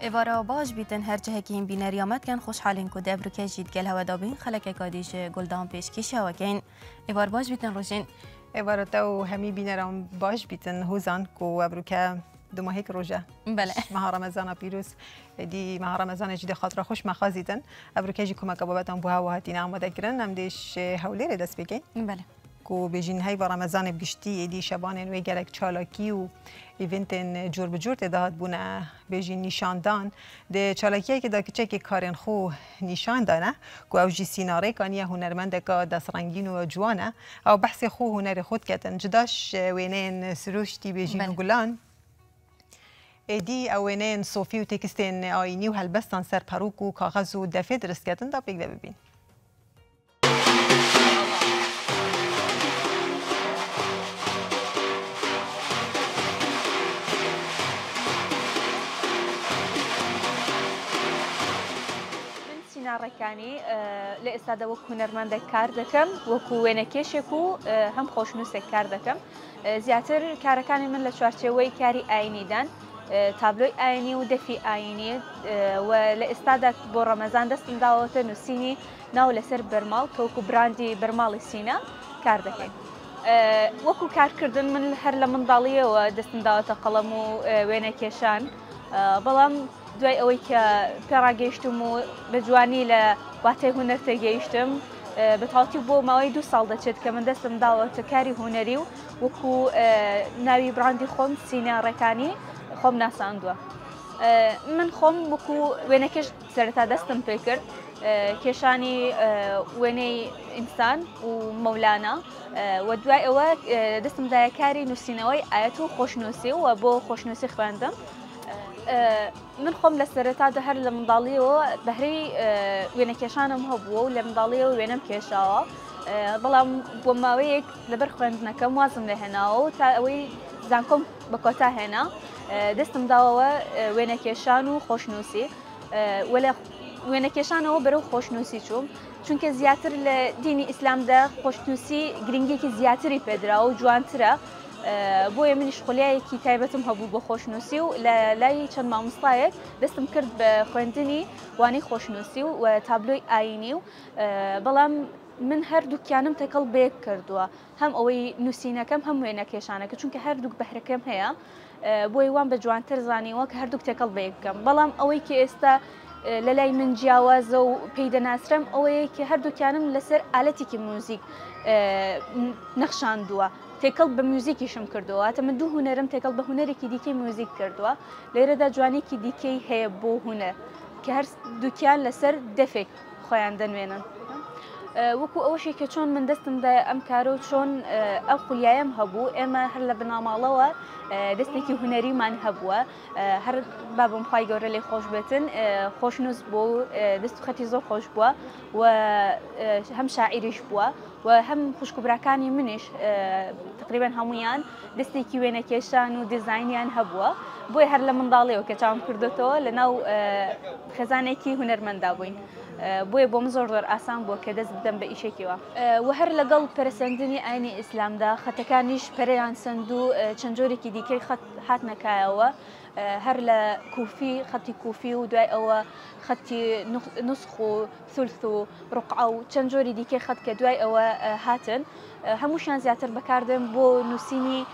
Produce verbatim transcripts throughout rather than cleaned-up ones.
ایوارا باش بیتن هر جه که این بینریامت کن خوشحالین که دبر که جید گل هوا دابین خلک کادیش گلدان پیش کشه و کن ایوار باش بیتن روشین ایوارا تو همی بینرام باش بیتن هوزان که ابرو که دو ماهی که روزه بله ماه رمضان پیروز دی ماه رمضان جدی خاطر خوش مخازیدن ابرو که جی کمک بابتان بوها و هاتین آماده کردن نم دیش حولی دست بگین بله کو بیجین های و رمضان بگشتی دی شبان نوی گرک چالاکی و ایونتن جور به جور تداد بونه بیجین نشاندان ده چالاکیه که دا کچه که کارن خو نشان دانه کو اوجی سیناره کانیه هنرمند که دست رنگین و جوانه او بحث خو هنر خود کتن جداش وینین سروشتی بیجین گلان دی اوینین صوفی و تکستین آینی و هلبستان سر پروک و کاغذ و دفه درست کتن دا بگده ببین ڕێکانی لە ئێستادا وەک هونەرمەندێک کار دەکەم وەکو وێنەکێشێک و هەم خۆشنووسێک کار دەکەم زیاتر کارەکانی من لە چوارچێوەی کاری ئاینیدان تابلۆی ئاینی و دەفی ئاینی و لە ئێستادا بۆ ڕەمەزان دەستم داوەتە نووسینی ناو لەسەر بەرماڵ کە وەکو براندی بەرماڵی سینە کار دەکەین وەکو کارکردن من هەر لە منداڵیەوە دەستم داوەتە قەڵەم و وێنەکێشان بەڵام دوای ئەوەی کە پێڕاگەیشتم و بە جوانی لە واتای هونەر تێگەیشتم بە تاواتی بۆ ماوەی دوو ساڵ دەچێت کە من دەستم داوەتە کاری هونەری و وەکو ناوی براندی خۆم سینە ڕێکانی خۆم ناساندووە من خۆم وەکو وێنەکەش سەرەتا دەستم پێ کرد کێشانی وێنەی ئینسان و مەولانە و دوای ئەوە دەستم دایە کاری نووسینەوەی ئاەت و خۆشنووسی و بۆ خۆشنووسی خوێندم من خۆم لە سەرەتادا هەر لە منداڵیەوە بەهرەی وێنەکێشانم هەبووە و لە منداڵیەوە وێنەم کێشاوە بەڵام بۆ ماوەیەک لەبەر خوێندنەکەم وازم لێ هێناوە و تا ئەوەی زانکۆم بە کۆتا هێنا دەستم داوەوە وێنەکێشان و خۆشنووسی وە لە وێنەکێشانەوە بەرەو خۆشنووسی چووم چونکە زیاتر لە دینی ئیسلامدا خۆشنووسی گرنگێکی زیاتری پێدراوە و جوانترە بۆیە منیش خولایەکی تایبەتم هەبوو بۆ خۆشنووسی و لە لای چەند مامۆستایەک دەستم کرد بە خوێندنی وانەی خۆشنووسی و تابلۆی ئاینی و بەڵام من هەردووکیانم تێکەڵ بەیەک کردووە هەم ئەوەی نووسینەکەم هەم وێنەکێشانەکە چونکە هەردووک بەهرەکەم هەیە بۆی وان بە جوانتر زانیوە کە هەردووک تێکەڵ بەیەک بکەم بەڵام ئەوەی کە ئێستا لە لای من جیاوازە و پێی دەناسرم ئەوەیە کە هەردووکیانم لەسەر ئالەتێکی موزیک نەخشاندووە تێکەڵ بە موزیکیشم کردووە تا من دوو هونەرم تێکەڵ بە هونەرێکی دیکەی موزیک کردووە لێرەدا جوانێکی دیکەی هەیە بۆ هونەر کە هەر دووکیان لەسەر دەفێک خۆیان دەنوێنن وەکو ئەوشی کە چۆن من دەستمدا ئەم کارە و چۆن ئەو خولیایەم هەبوو ئێمە هەر لە بناماڵەوە دەستێکی هونەریمان هەبووە هەر بابم خی گەورە لێ خۆش بێتن خۆشنووس بووە و دەست و خەتی زۆر خۆش بووە و هەم شاعیریش بووە و هەم خوشکبراکانی منیش تقریبان هەمویان دەستێکی وێنەکێشان و دیزاینیان هەبووە بۆی هەر لە منداڵیەوە کە چاوم کردوتەوە لە ناو خێزانێکی هونەرمەندا بووین بۆیە بۆم زۆر زۆر ئاسان بووە کە دەست بدەم بە ئیشێکیوە و هەر لەگەڵ پەرسەندنی ئاینی ئیسلامدا خەتەکانیش پەرەیان سند و چەند جۆرێکی دیکەی خەت هاتنەکایەوە هەر لە کوفی خەتی کوفی و دوای ئەوە خەتی نوسخ و ثولث و ڕقعە و چەند جۆری دیکەی خەت کە دوای ئەوە هاتن هەمووشیان زیاتر بەکاردێن بۆ نووسینی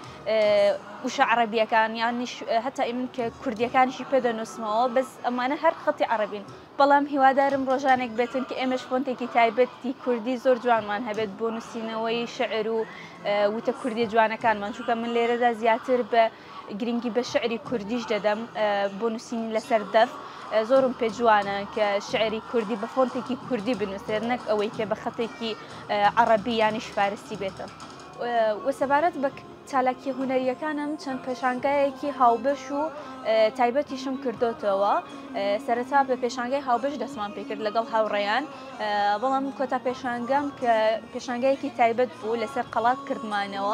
وشە عەرەبیەکان یانیش هەتا ئێمن کە کوردیەکانیشی پێدەنووسمەوە بەس ئەمانە هەر خەتی عەرەبین بەڵام هیوادارم ڕۆژانێک بێتن کە ئێمەش فۆنتێکی تایبەتی کوردی زۆر جوانمان هەبێت بۆ نووسینەوەی شعر و وتە کوردی جوانەکانمان چونکە من لێرەدا زیاتر بە گرنگی بە شعری کوردیش دەدەم بۆ نووسینی لەسەر دەف زۆرم پێ جوانە کە شعری کوردی بە فۆنتێکی کوردی بنووسێت نەک ئەوەی کە بە خەتێکی عەرەبی یانیش فارسی بێتە وەسەبارەت بە چالاکی هونەریەکانم چەند پێشانگایەکی هاوبەش و تایبەتیشم کردوتەوە سەرەتا بە پێشانگای هاوبەش دەستمان پێ کرد لەگەڵ هاوڕێیان بەڵام کۆتا پێشانگام کە پێشانگایەکی تایبەت بوو لەسەر قەڵات کردمانەوە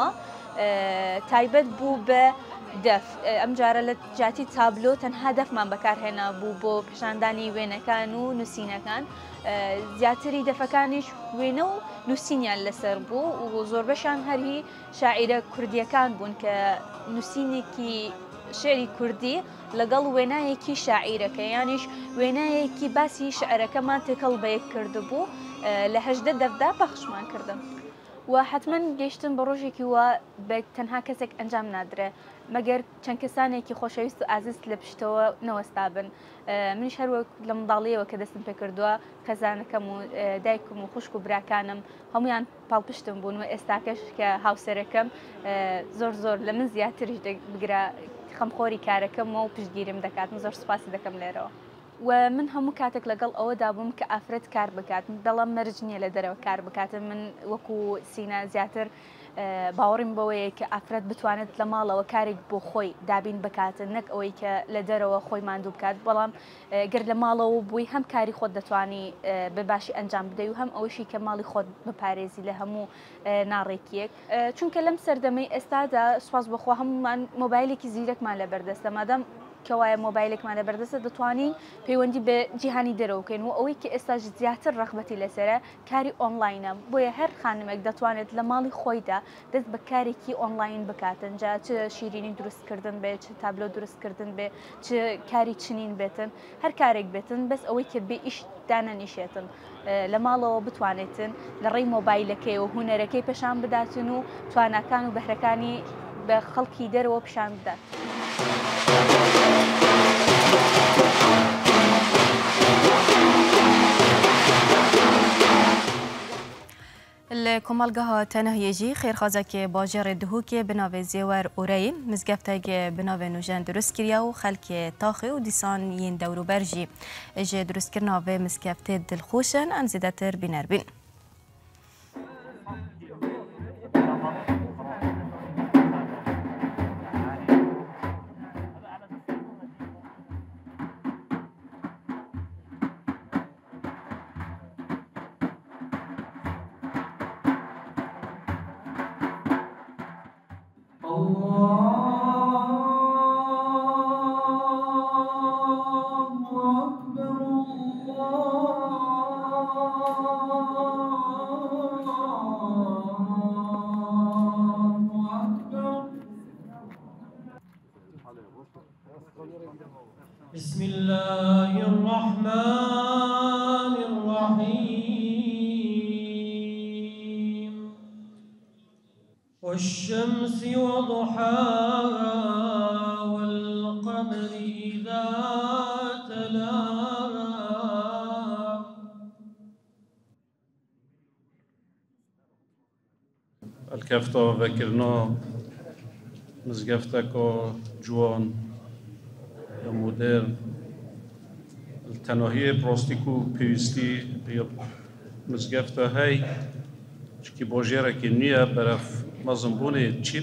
تایبەت بوو بە دەف ئەم جارە لە جاتی تابلۆ تەنها دەفمان بەکارهێنا بوو بۆ پیشاندانی وێنەکان و نووسینەکان زیاتری دەفەکانیش وێنە و نووسینیان لەسەر بوو و زۆربەشان هەری شاعیرە کوردیەکان بوون کە نووسینێکی شعری کوردی لەگەڵ وێنایەکی شاعیرەکە یانیش وێنایەکی باسی شعرەکەمان تێکەڵ بەیەک کردبوو لە هەژدە دەفدا پەخشمان کردم و حتمما گەیشتن بە ڕۆژێکی وە بە تەنها کەسێک ئەنجام نادرێ مەگەر چەند کەسانێکی خۆشەویست و ئازیز لە پشتەوە نەوەستا بن منیش هەروە لە منداڵیەوە کە دەستم پێ کردووە خەزانەکەم و دایکم و خوشک و براکانم هەمویان پاڵپشتم بوون و ئێستاکەش کە هاوسەرەکەم زۆر زۆر لە من زیاتریش بگرە خەمخۆری کارەکەمەوە و پشتگیرم دەکات زۆر سوپاسی دەکەم لێرەوە و من هەموو کاتێک لەگەڵ ئەوەدا بووم کە ئافرەت کار بکات دەڵام مەرج نییە لە دەرەوە کار بکاتن من وەکو سینە زیاتر باوەڕیم بەوەیە کە ئافرەت بتوانێت لە ماڵەوە کارێک بۆ خۆی دابین بکاتن نەک ئەوەی کە لە دەرەوە خۆی ماندوو بکات بەڵام گەر لە ماڵەوە بووی هەم کاری خۆت دەتوانی بە باشی ئەنجام بدەی و هەم ئەوەشی کە ماڵی خۆت بپارێزی لە هەموو ناڕێکیەک چونکە لەم سەردەمەی ئێستادا سوپاس بەخوا هەمومان مۆبایلێکی زیرەکمان لە بەردەستە مادام کەوایە مۆبایلێکمان لە بەردەستە دەتوانین پەیوەندی بە جیهانی دەرەوەکەین و ئەوەی کە ئێستا زیاتر ڕەغبەتی لەسرە کاری ئۆنلاینە بۆیە هەر خانمێک دەتوانێت لە ماڵی خۆیدا دەست بە کارێکی ئۆنلاین بکاتن جا چ شیرینی دروستکردن بێت چ تابلۆ دروستکردن بێ چ کاری چنین بێتن هەر کارێک بێتن بەس ئەوەی کە بێ ئیش دانەنیشێتن لە ماڵەوە بتوانێتن لە ڕێی مۆبایلەکەی و هوەرەکەی پێشان بداتن و تواناکان و بەهرەکانی بە خەڵکی دەرەوە پیشان بدات. ل کۆمەڵگەها تەنەهیەژی خێرخوازەکێ باژێڕێ دهووکێ بناوێ زێوەر ئورەی مزگەفتەگێ بناوێ نوژەن دروست کردیا و خەلکێ تاخی و دیسان یین دەوروبەر jî ji dروستکردنا vê mizgeftê dilxweşin an zêdetir bînerbîn. بسم الله الرحمن الرحيم والشمس وضحاها والقمر إذا تلاها الكفتا وذكرنا مزقفتك جوان مدرن التناهی پلاستیک و پیوستی یا مزگفته های که باجره که نیه برف مزنبون چیپ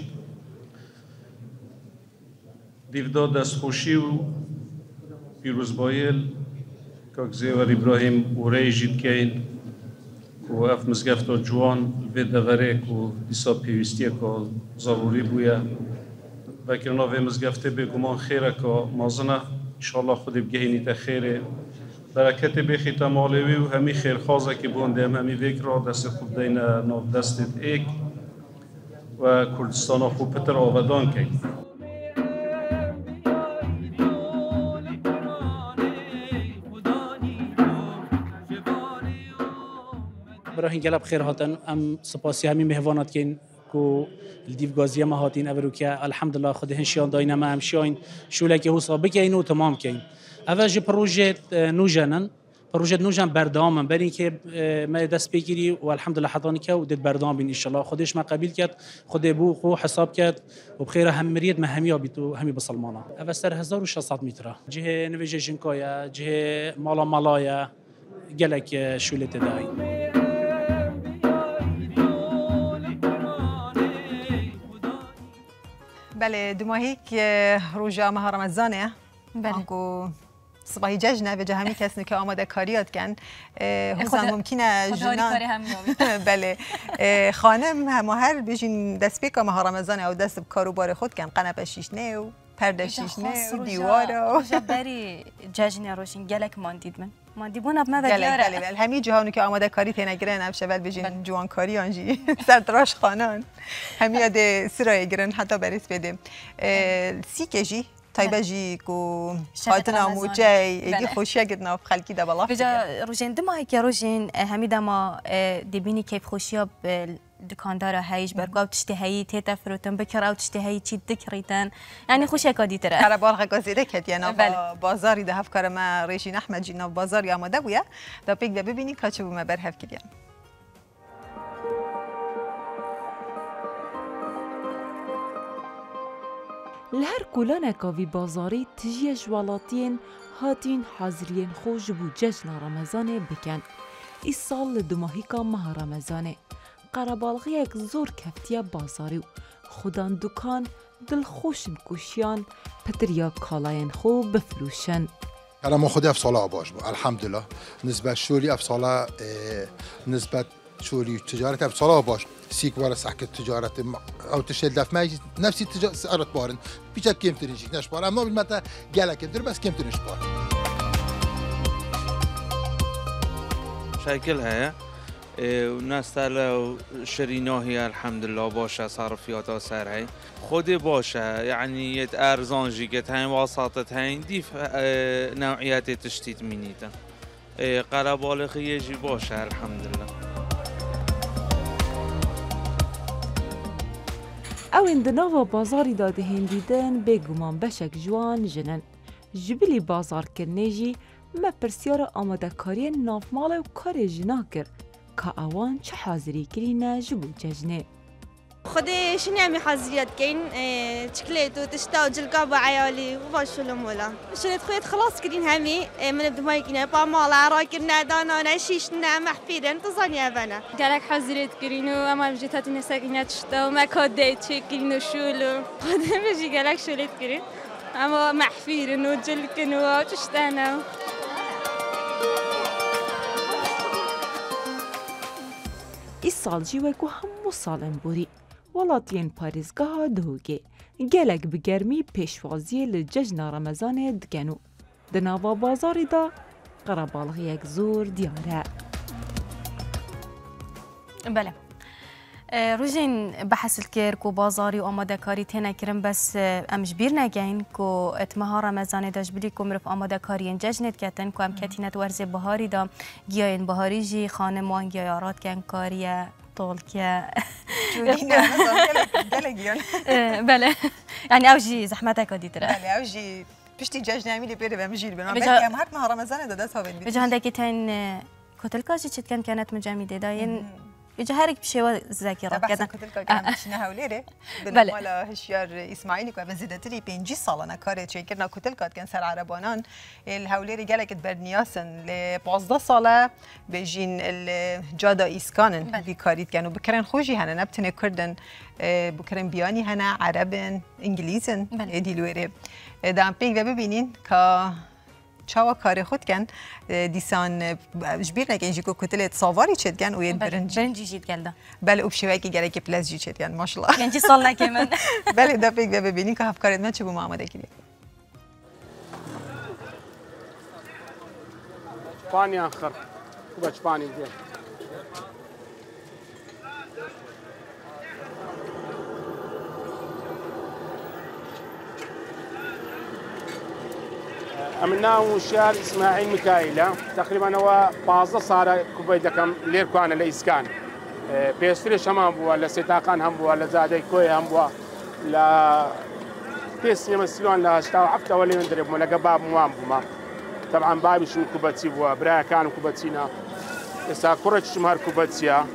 دیودا دستخوشی و پیروزبایل که زیور ابراهیم اوره جید کین و اف مزگفته جوان به دوره که دیسا پیوستی که ضروری بویه وکرنا و مزگفته بگمان خیره که مازنه انشاءالله خودی بگهینی تا خیره برکت بخی تمالوی و همی خیرخوازه که بونده هم همی وکر دست خوب دین ناف دستت ایک و کردستان خوب پتر آبادان که براهین گلب خیر هاتن ام سپاسی همی مهوانات کن کو الدیف گازی ما هاتین ابروکه الحمدلله خود هنشیان داین ما همشاین شوله که حساب بکین و تمام کین اول جو پروژه نوجنن پروژه نوجن بردامن برای اینکه ما دست بگیری و الحمدلله حضانی که و دید بردام بین ان شاء الله خودش ما قبول کرد خود بو خو حساب کرد و بخیر هم مرید ما همیا بیتو همی بسلمانه اول سر هزار و شصت متر جه نویج جنکایا جه مالا مالایا گلک شوله تدای بله دو ماهی که روزا ماه رمضانه بله صباحی جشنه و جهمی کسی که آماده کاریات کن حسن ممکنه جنان بله خانم هم هر بیشین دست پیک ماه رمضانه او دست کاروبار خود کن قنب شیشنه و پرده شیشنه و دیواره و بری جشن روشین گلک ماندید من مادی بون اب ما بله بله بله همین جهانی که آماده کاری تنگرن اب شول بجین جوان کاری آنجی سرتراش خانان همین یاد سرای گرن حتی بریس بده سی کجی تایبه جی کو خاطنا موجی ایدی خوشی گدنا خلکی دا بالا بجا روزین دما که روزین همی دما دبینی کیف خوشیا دکاندار هایش برگاو تشتهایی تیتا فروتن بکر او تشتهایی چی دکریتن یعنی خوشی کادی تره هر بار گازیده کت یعنی بازاری ده هف کار ما ریشین احمد جینا بازاری آماده بوده دا پیک ده ببینی که چه بوم بر هف کردیم لهر کلانه کاوی بازاری تجیه جوالاتین هاتین حاضرین خوش بو جشن رمضان بکن ای سال دماهی که ماه رمضانه قربالغی یک زور کفتیه بازاری و خودان دکان دل خوشن کشیان پتریا کالاین خوب بفروشن کلام خودی افساله باش بو الحمدلله نسبت شوری افساله نسبت شوری تجارت افساله باش سیک وارد سحک تجارت او تشل دف ماجی نفسی تجارت بارن بیچه کم ترینشی نش بار اما بالمتا گله کم تر بس کم ترینش بار شكل هي والناس تالا شريناهي الحمد لله باشه صرفياتها سرهي خودي باشه يعني يت ارزان جيكت هاي وساطت هاي ديف نوعيات تشتيت مينيتا قربالغ يجي باشه الحمد لله او اندناوا بازاری داده هندیدن بگومان بشک جوان جنن جبلی بازار کرنیجی ما پرسیار آماده کاری نافمال و کار جنا کر که اوان چه حاضری کرینه جبو ججنه خودي شنو عمي حاضريات كاين تشكليت وتشتا وجلقاب عيالي وباش ولا شنو خويت خلاص كرين همي من بدماي كنا با مال عراكرنا دانا نشيشنا محفيدا تظني ابنا قالك حاضريت كرينو اما بجيتات نساكينه تشتا وما كوديت كرينو شولو قدام بيجي قالك شوليت كرين اما محفيرن وجلكن وتشتانا ای سال جیوه که همو سالن بوری ولاتین پاریزگاه دهوگه گلک بگرمی پیشوازی لججن رمضان دکنو دناوا بازاری دا قربالغ یک زور دیاره بله روزین بحث الكير كو بازاري وآماده كاري تينا كرم بس امش بير نگين كو اتمها رمضان داش بلي كو مرف آماده كارين ججنت كتن كو ام كتينت ورز بهاري دا گياين بهاري جي خانم وان گيارات كن كاريه طول كيا بله يعني اوجي زحمتك ودي ترى بله اوجي بشتي جاج نعملي بيري بمجيل بنا بكي ام هات مها رمضان دا دات هاوين بجا عندك تين كتل كاجي تشت كان كانت مجامده داين يجهرك بشيء ذاكرة كذا كنت لك كان مشينا هوليرة بالمالا هشيار إسماعيلي كوا بزيدتري بينجي صالنا كارت شيء كنا كنت لك كان سر عربانان الهوليرة جالك برنياسن لبعض صالة بيجين الجادا إسكانن بكاريت كانوا بكرن خوجي هنا نبتني كردن بكرن بياني هنا عربن إنجليزن ديلويرة دام بيك ببینین که چاوا کار خود کن دیسان جبیر نکن جیکو کتلت سواری چید کن و ید برنجی برنجی چید کلده بله اوبشوی که گره که پلزجی چید کن ماشالله برنجی سال نکمن بله دا پیک ببینین که هفکارت من چه بوم آماده کردی پانی آخر خوبش پانی دیگه أمنا وشار إسماعيل ميكائيل تقريبا هو بعض صار كوبايد كم لير كان لإسكان بيستري شمام بوا لا سيتاقان هم بوا لا زادي كوي هم بوا لا بيس يمثلون لا اشتاو حفته ولا يندرب ولا قباب موام بما طبعا بابي شو كوباتسي بوا برا كانوا كوباتسينا إسا كرة شمهر كوباتسيا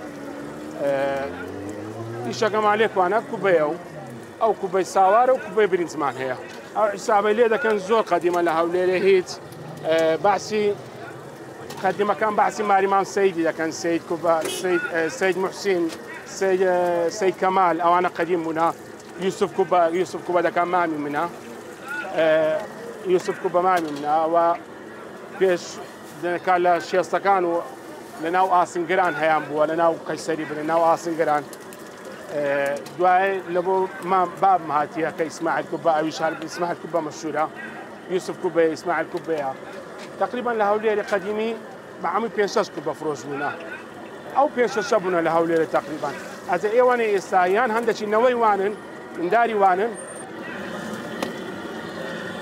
إيش كم عليك وأنا كوبايو أو كوباي سوار أو كوباي برينزمان هي أو حسابي ليه ده كان زور قديمة لها وليه هيت أه بعسي قديمة كان بعسي ماريمان سيدي ده كان سيد كوبا سيد أه سيد محسن سيد أه سيد كمال أو أنا قديم منها يوسف كوبا يوسف كوبا ده كان مامي منها أه يوسف كوبا مامي منها و بيش كان له شيء كانوا لناو آسنجران هيام بوا لناو قيصري لناو آسنجران دعاء لبو ما باب مهاتيها كإسماعيل كوبا أو يشهر بإسماعيل كوبا مشهورة يوسف كوبا إسماعيل كوبا تقريبا لهوليرة قديمي بعمل بينساس كوبا فروزونا أو بينساس شابونا لهوليرة تقريبا هذا إيواني إستايان هندشي نوي وانن نداري وانن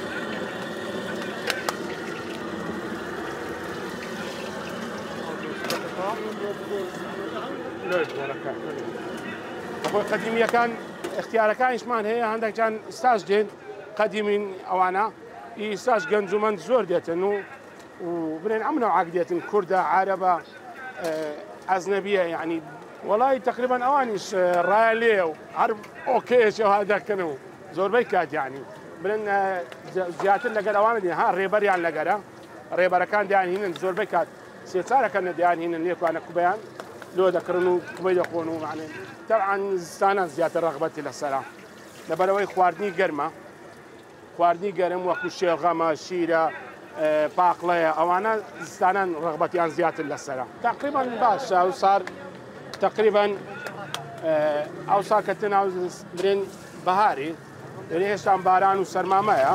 بەخۆی قەدیمیەکان اختیارەکانیشمان هەیە هەندێکیان ئستاژ دێن قەدیمین ئەوانە ئیساش گەنجومەند زۆر دێتن و و بنێن ئەم نەوعاک دێتن کوردە عارەبە ئەزنەبیە یعنی وڵی تقریبان ئەوانیش ڕایە لێ و هەر ئۆکێشەوە دەکەن و زۆربەی کات یعنی بنن زیاتر لەگەر ئەوانە دێن ها ڕێبەریان لەگەرە ڕێبەرەکان دیانهینن زۆربەی کات سێچارەکە نەدیانهینن لێکوانە کوبیان لۆ دەکردن و کوبەی دەخۆن و معنێن تەبعاً زستانە زیاتر ڕەغبەتی لەسەرا لەبەرەوەی خواردنی گەرمە خواردنی گەرم وەکو شێڵغەمە شیرە پاقڵەیە ئەوانە زستانان ڕەغبەتیان زیاتر لەسەرا تقریبا باشە ئەو سار تقریبا ئەو ساکەتە ناو برێن بەهاری هێشتان باران و سەرمامەیە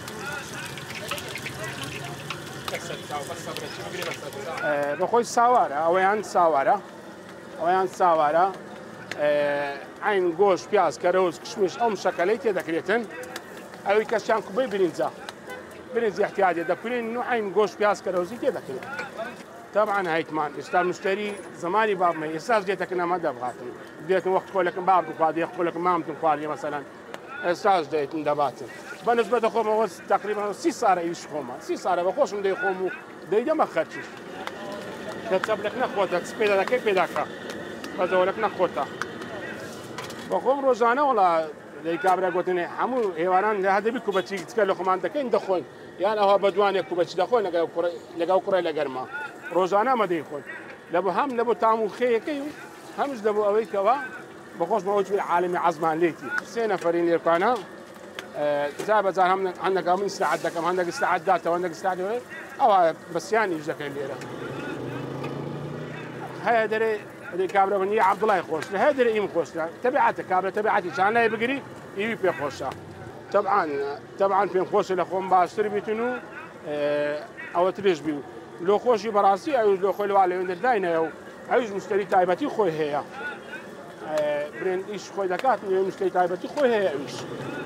بەخۆی ساوارە ئەوەیان ساوارە ئەوەیان ساوارە عین گۆش پیاز کەرەوز کشمش ئەم شەکەلەی تێدەکرێتن ئەوەی کەسیان کوبەی برینجا برنج احتیاجی دەکرێن و عین گۆش پیاز کەرەوزی تێدەکرێت طبعا هەیتمان ئێستا مشتری زمانی بابمە ئێستاش دێتەکە نەمە دەبغاتن دێتن وەخت خۆلەکەم باب بخوادێ خۆلەکەم مامتم خواردی مەسەلەن ئێستاش دێتن دەباتن بەنسبەتە خۆمەوە تقریبا سی سارە ئیش خۆمە سی سارە بە خۆشم دەی خۆم و دەیدەمە خەرچیش کە چەبلەک نەخۆتە پێدا دەکەی پێداکە بەزەوەلەک نەخۆتە بە خۆم ڕۆژانە وڵا دەی کابرا گوتنێ هەموو هێواران لە هەدەبی کوبەچی کچکە لە خۆمان دەکەین دەخۆین یان ئەوە بەدوانێک کوبەچی دەخۆین لەگەڵ کوڕی لە گەرما ڕۆژانە ئەمە دەیخۆین لە بۆ هەم لە بۆ تام و خێیەکەی و هەمش لە بۆ ئەوەی کەوە بەخۆش بەەوەی عالمی عەزمان لێتی سێ نەفەرین لێرکانە جا بەجار هەندێک من ئیستراحەت دەکەم هەندێک ئیستراحەت داتەوە هەندێک ئیستراحەت ئەوە بەسییانی ئیش دەکەین لێرە هەیە دەرێ کابرا من یە عەبدوڵای خۆش لە هەیە دەرێ ئیم خۆشە تەبیعەتە کابرا تەبیعەتی چان لای بگری ئیوی پێ خۆشە طبعا طبعا پێم خۆشە لە خۆم باشتر بیتن و ئەوە ترێژ بی و لۆ خۆشی بەڕاستی ئەوش لۆ خۆی لەوا لەوێن دەرداینەوە و ئەویش مشتری تایبەتی خۆی هەیە برێن ئیش خۆی دەکات و مشتری تایبەتی خۆی هەیە ئەویش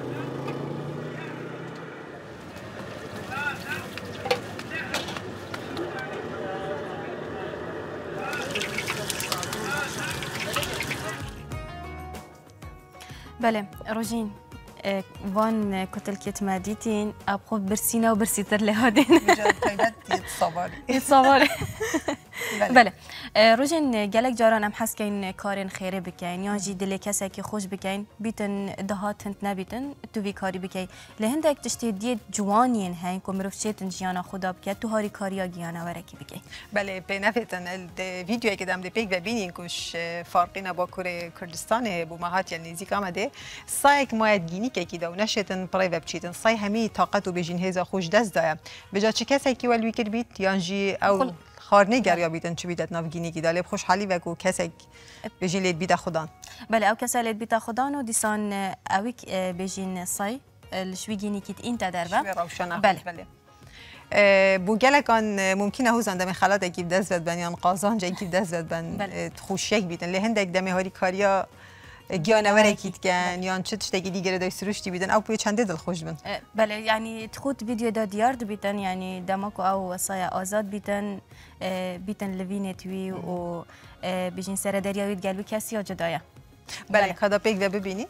بله روژین وان کتل کت مدیتین اب خود برسینا و برسیتر لهادین صباری صباری بله روژین گلک جاران هم حس کن کارن خیره بکن یا جی دل کسی که خوش بکن بیتن دهات هند نبیتن تو وی کاری بکن لهند یک تشتی دید جوانین هن که مروف چیتن جیانا خدا بکن تو هاری کاریا گیانا ورکی بکن بله به نفتن الویدیوی که دم دیپیک و بینین کش فرقینا با کره کردستان بومهات یعنی نزدیک آمده سایک ماید گینی که کی دو نشتن برای وب چیتن سای همی طاقت و بجین هزا خوش دست دایم بجا چه کسی که ولوی کر بیت یانجی او خارنه گریا بیتن چه بیت نافگینی کی داله خوشحالی و کو کسی بجین لید بیت خدان بله او کسی لید بیت خدان و دیسان اویک بجین سای الشویگینی کیت این تدربه بله بله بو گلکان ممکنه هو زنده من خلات اکیب دست بد بن یا قازان جا اکیب دست بد بن خوشیک بیتن لهند یک دمی هاری کاریا گیانوره کیت کن یا چه تشتگی دیگه دای سروشتی بیدن او پوی چنده دل خوش بن بله یعنی تخوت ویدیو دا دیارد بیتن یعنی دماکو او وصایا آزاد بیتن بیتن لوینه توی و بیشین سر دریاوید گلبی کسی یا جدایا بله کدا پیک و ببینی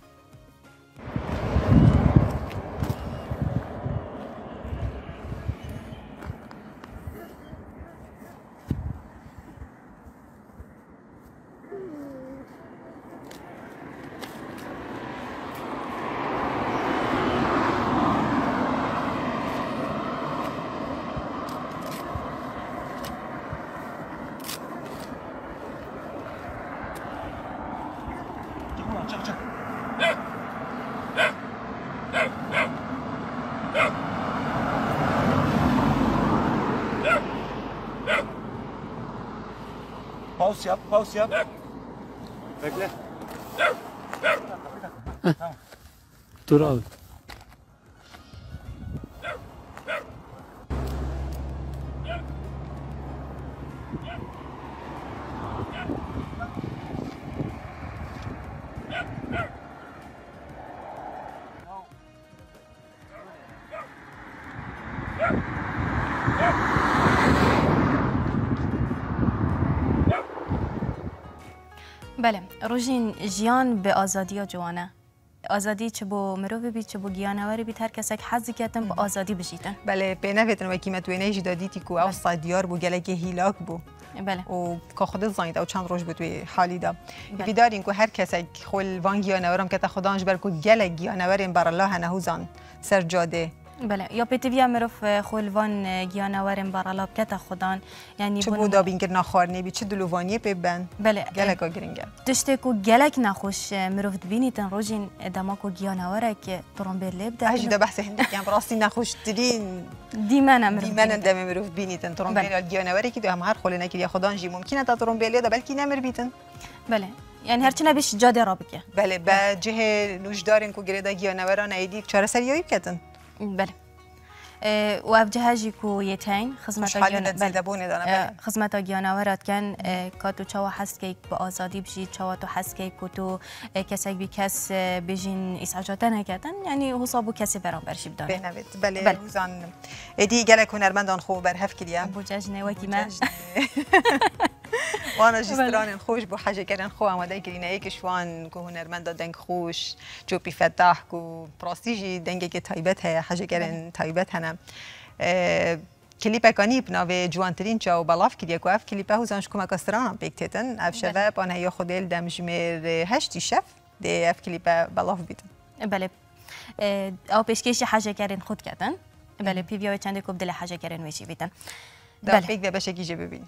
Paus yap, paus yap. Bekle. Dur abi. بله روژین جیان به آزادی جوانه آزادی چه بو مروه بی چه بو گیانواری بی هر کسی که حزی کردن با آزادی بشیدن بله به نویتن و کیمت و اینه جدادیتی کو او صادیار بو گله که هیلاک بو بله و که خود زاید او چند روز بود و حالی دا بیدارین که هر کسی خول وان گیانورم که تا خدانش بر کو گله گیانوریم بر الله نهوزان سر جاده بله یا پیتویا مروف خولوان گیانوارم برالاب کتا خودان یعنی چه بودا بینگر نخوارنی بی چه دلوانی پیبن بله گلک آگرینگه دشته کو گلک نخوش مروف بینی تن روزین دما کو گیانواره که ترامبر لیب ده هجی ده بحث هندی کم راستی نخوش ترین دیمن مروف دیمن دم مروف بینی تن ترامبر گیانواره که دو هم هر خول نکردی خدان جی ممکنه تا ترامبر لیده بلکی نمر بیتن بله یعنی هرچی نبیش جاده را بکه بله به جه نوشدارین کو گریدا گیانواران ایدی چهار سریایی کتن بله و اف جهازی کو یتین خدمت آگیان بله خدمت آگیانوارات کن کاتو چاوا هست که با آزادی بشید چاوا تو هست که کتو کسی بی کس بجین اسعاجات نکردن یعنی حسابو کسی برام برشیب داره بنوید بله روزان ادی گله هنرمندان خوب بر هف کلیه بو جشن و کیما وانا جستران خوش بو حاجه کردن خو آماده کردین ای که شوان کو هنرمند دنگ خوش جو پی فتح کو پراستیجی دنگی که تایبت ه حاجه کردن تایبت هنم کلیپ کانی بناوی جوانترین چاو بالاف کردی کو اف کلیپ هوزانش کمک کاستران بیکتن اف شباب آن هیا خودل دمجمر هشتی شف دی اف کلیپ بالاف بیتن بله او پیشکشی حاجه کردن خود کردن بله پی وی چند کوب دل حاجه کردن ویچی بیتن بله فکر به بشه کیجه ببین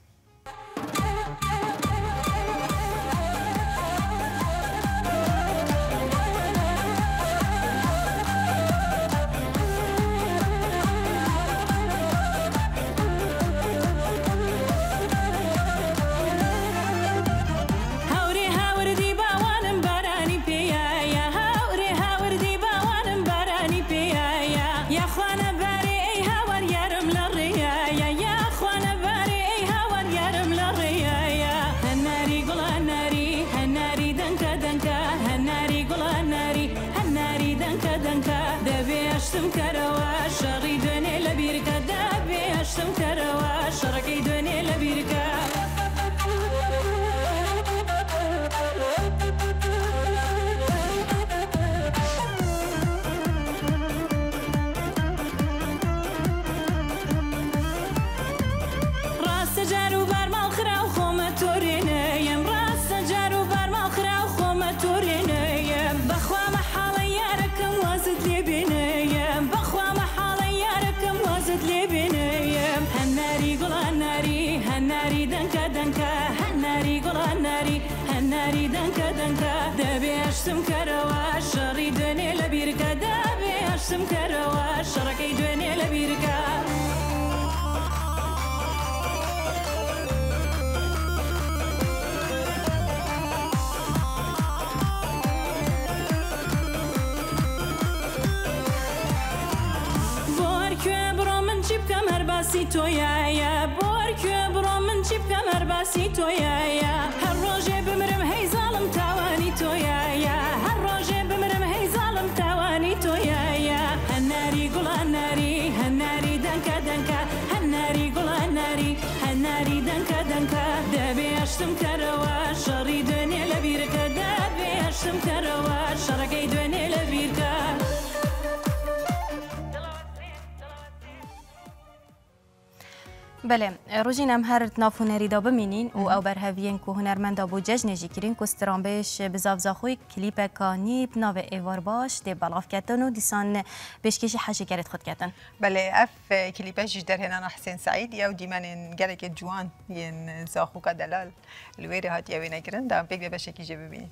اشتم كروا شري دني لبيركا دابي اشتم كروا شركي دني لبيركا بورك برا من جيب كمر باسي تويا بورك برا من جيب كمر باسي تويا هالروجي بمرم هي ظالم تواني تويا اشتم كروا شري دني لبيركا دابي اشتم كروا شركي دني لبيركا بله روزین هم هر نافونری دا بمینین و او بر هویین که هنرمند بو جشن جیکرین که استرانبش بزاف زاخوی کلیپ کانی بناو ایوار باش دی بالاف کتن و دیسان بشکش حاجه کرد خود کتن بله اف کلیپش در هنان حسین سعید یا دیمن گلک جوان ین زاخو کا دلال لویری هات یوی نگرن دام بگه بشه کیجه ببینید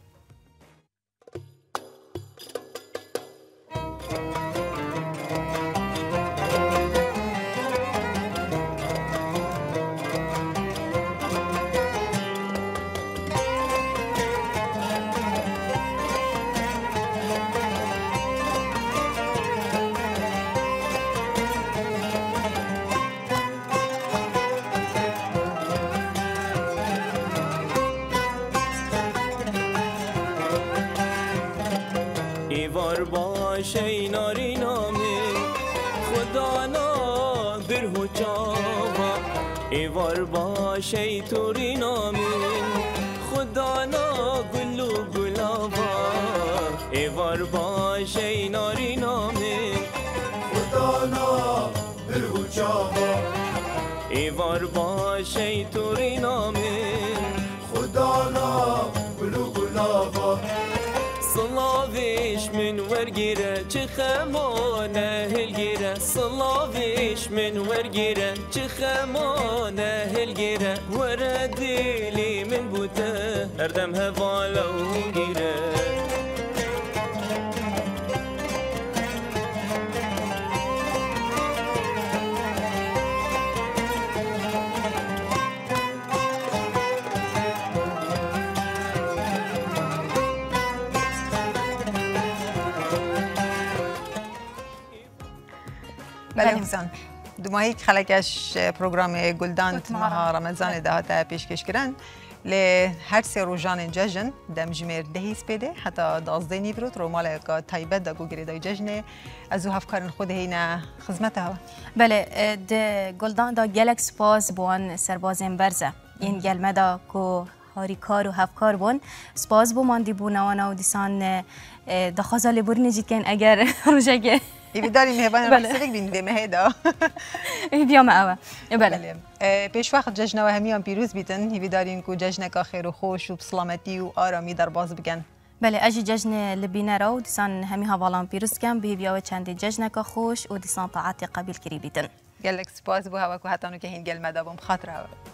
شی ناری نامی خدا نا برهو چاوا ایوار با شی توری نامی خدا خدا نا گل و گلابا ایوار باشه ناری نامین خدا نا برو چابا ایوار باشه توری نامین خدا نا گل و گلابا صلاویش من ورگیره چه خمانه هلگیره صلاویش من ورگیره چه خمانه هلگیره ورا دیلی من بوده اردم هوالو گیره بله حسن دو ماهی که خلقش پروگرام گلدان ماه رمضان دهات پیشکش کردن ل هر سه روزان جشن دم جمیر دهیس بده حتی دازده نیبرود رو مال که تایبت دا گوگری دای جشن از او هفکارن خود هینا خدمت ها بله د گلدان دا گلکس سپاس بوان سربازین برزه این گلمه دا که هاریکار و هفکار بون سپاس بو ماندی بو نوانا و دیسان دخوازا لبوری نجید کن اگر روژه که ایوی داری مهبان رخصتک بین به مهدا بیام اوه بله پیش وقت جشن و همیان پیروز بیتن ایوی دارین که جشن که خیر و خوش و سلامتی و آرامی در باز بگن بله اجی جشن لبینه را و دیسان همی هوالان پیروز کن به بیاوه چندی جشن که خوش و دیسان طاعت قبیل کری بیتن گلک سپاس بو هوا که حتی نو که هین گل مدابم خاطر هوا